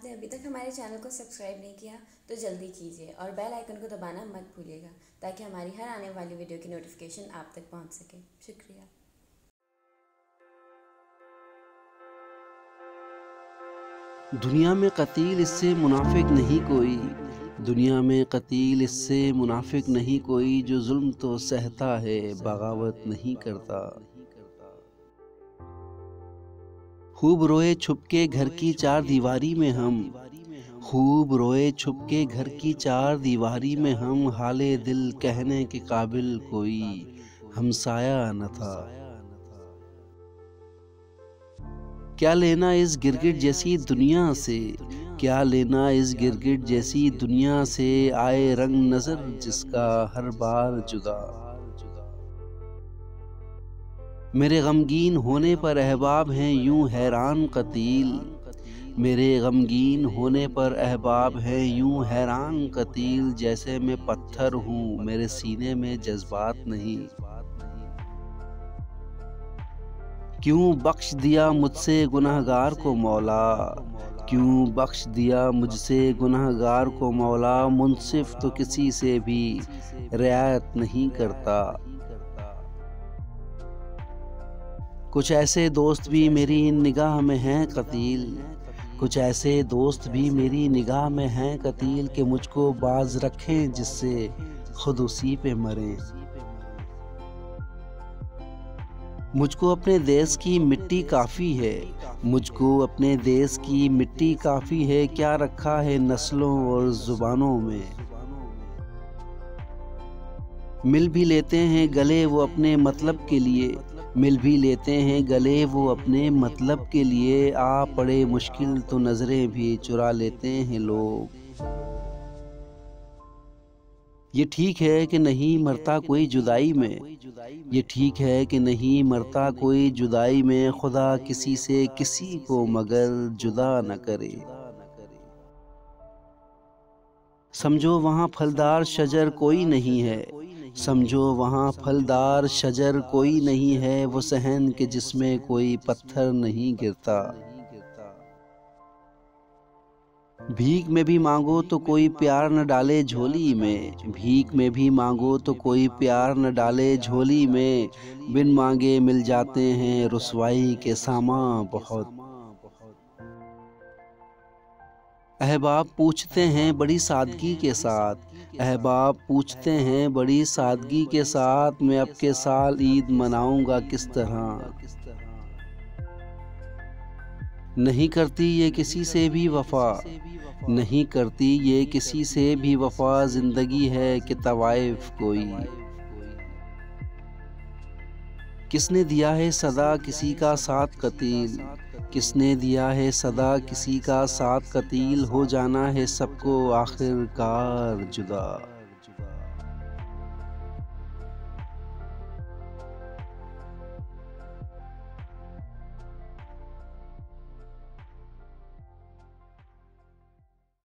आपने अभी तक हमारे चैनल को सब्सक्राइब नहीं किया तो जल्दी कीजिए और बेल आइकन को दबाना मत भूलिएगा ताकि हमारी हर आने वाली वीडियो की नोटिफिकेशन आप तक पहुंच सके। शुक्रिया। दुनिया में कतील इससे मुनाफिक नहीं कोई, दुनिया में कतील इससे मुनाफिक नहीं कोई, जो जुल्म तो सहता है बगावत नहीं करता। खूब रोए छुपके घर की चार दीवारी में हम, खूब रोए छुपके घर की चार दीवारी में हम, हाले दिल कहने के काबिल कोई हमसाया न था। क्या लेना इस गिरगिट जैसी दुनिया से, क्या लेना इस गिरगिट जैसी दुनिया से, आए रंग नजर जिसका हर बार जुदा। मेरे गमगीन होने पर अहबाब हैं यूं हैरान कतील, मेरे गमगीन होने पर अहबाब हैं यूं हैरान कतील, जैसे मैं पत्थर हूँ मेरे सीने में जज्बात नहीं। क्यों बख्श दिया मुझसे गुनहगार को मौला, क्यों बख्श दिया मुझसे गुनहगार को मौला, मुंसिफ तो किसी से भी रियायत नहीं करता। कुछ ऐसे दोस्त भी मेरी निगाह में हैं कतील, कुछ ऐसे दोस्त भी मेरी निगाह में हैं कतील, कि मुझको बाज रखें जिससे खुद उसी पे मरें। मुझको अपने देश की मिट्टी काफ़ी है, मुझको अपने देश की मिट्टी काफ़ी है, क्या रखा है नस्लों और ज़ुबानों में। मिल भी लेते हैं गले वो अपने मतलब के लिए, मिल भी लेते हैं गले वो अपने मतलब के लिए, आ पड़े मुश्किल तो नज़रें भी चुरा लेते हैं लोग। ये ठीक है कि नहीं मरता कोई जुदाई में, ये ठीक है कि नहीं मरता कोई जुदाई में, खुदा किसी से किसी को मगर जुदा न करे। समझो वहाँ फलदार शजर कोई नहीं है, समझो वहाँ फलदार शजर कोई नहीं है, वो सहन के जिसमें कोई पत्थर नहीं गिरता। भीख में भी मांगो तो कोई प्यार न डाले झोली में, भीख में भी मांगो तो कोई प्यार न डाले झोली में, बिन मांगे मिल जाते हैं रुसवाई के सामान बहुत। अहबाब पूछते हैं बड़ी सादगी के साथ, अहबाब पूछते हैं बड़ी सादगी के साथ, मैं अब के साल ईद मनाऊंगा किस तरह। नहीं करती ये किसी से भी वफा, नहीं करती ये किसी से भी वफा, जिंदगी है कि तवाइफ कोई। किसने दिया है सदा किसी का साथ कतील, किसने दिया है सदा किसी का साथ कतील, हो जाना है सबको आखिरकार जुदा।